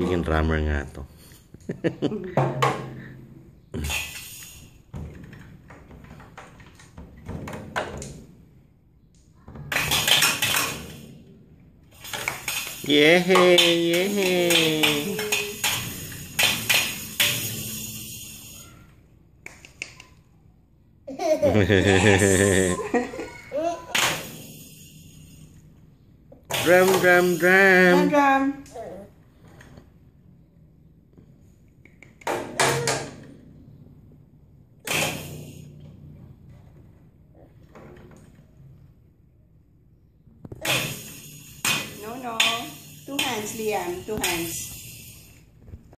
Magiging drummer nga to. Yehey! Yehey! Drum, drum, drum! Drum! No, no. 2 hands, Liam. 2 hands.